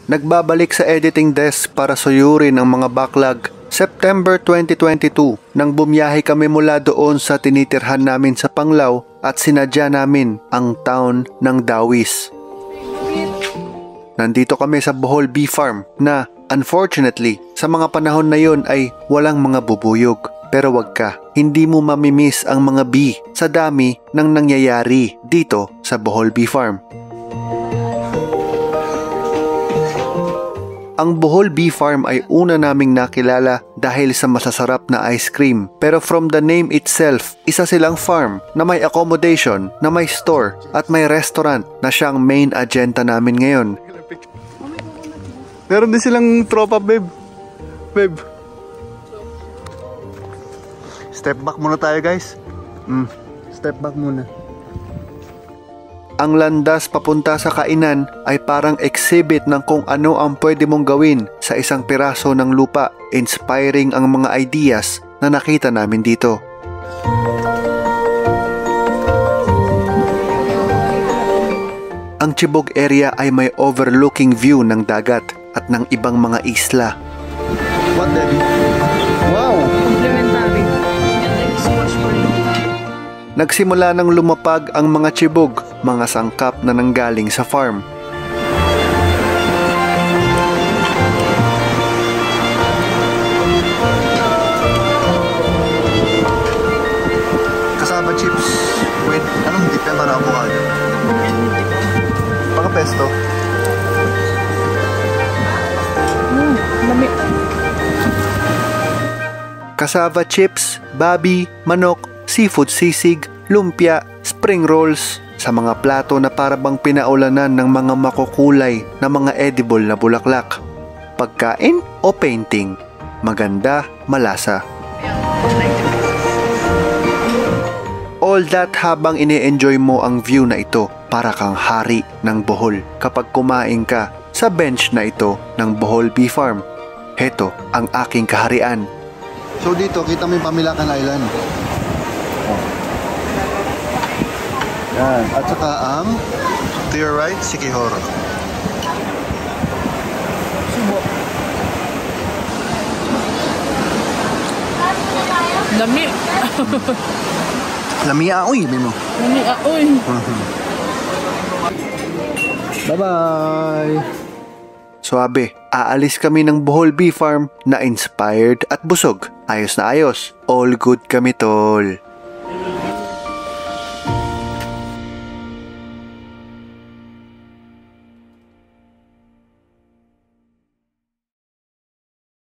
Nagbabalik sa editing desk para suyurin ang mga backlog. September 2022 nang bumiyahe kami mula doon sa tinitirhan namin sa Panglao at sinadya namin ang town ng Dawis. Nandito kami sa Bohol Bee Farm na unfortunately sa mga panahon na yon ay walang mga bubuyog. Pero wag ka, hindi mo mamimiss ang mga bee sa dami ng nangyayari dito sa Bohol Bee Farm. Ang Bohol Bee Farm ay una naming nakilala dahil sa masasarap na ice cream. Pero from the name itself, isa silang farm na may accommodation, na may store at may restaurant na siyang main agenda namin ngayon. Meron din silang tropa, babe. Babe. Step back muna tayo, guys. Step back muna. Ang landas papunta sa kainan ay parang exhibit ng kung ano ang pwede mong gawin sa isang piraso ng lupa, inspiring ang mga ideas na nakita namin dito. Ang Chibog area ay may overlooking view ng dagat at ng ibang mga isla. What, Daddy? Wow! Complimentary. Nagsimula nang lumapag ang mga chibog, mga sangkap na nanggaling sa farm. Cassava chips with anong dip yan para avocado? Mga pesto. Cassava chips, babi, manok, seafood sisig, lumpia, spring rolls, sa mga plato na parabang pinaulanan ng mga makukulay na mga edible na bulaklak. Pagkain o painting? Maganda, malasa. All that habang ini-enjoy mo ang view na ito, para kang hari ng Bohol kapag kumain ka sa bench na ito ng Bohol Bee Farm. Heto ang aking kaharian. So dito, kita mo yung Pamilacan Island. Yan. At saka ang to your right, Siquijoro. Subo. Lami. Lami aoy, mo. Lami aoy. Bye-bye! Suabe, aalis kami ng Bohol Bee Farm na inspired at busog. Ayos na ayos. All good kami, tol.